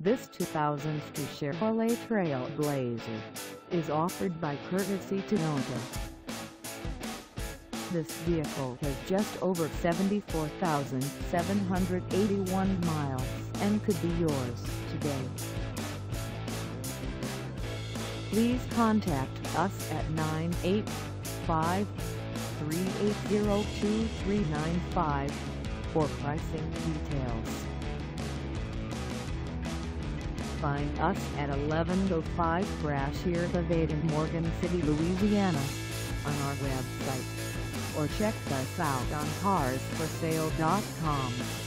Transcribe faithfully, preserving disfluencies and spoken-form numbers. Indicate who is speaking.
Speaker 1: This two thousand two Chevrolet TrailBlazer is offered by Courtesy Toyota. This vehicle has just over seventy-four thousand seven hundred eighty-one miles and could be yours today. Please contact us at nine eight five, three eight zero, two three nine five for pricing details. Find us at eleven oh five Brashear Ave Morgan City, Louisiana on our website, or check us out on cars for sale dot com.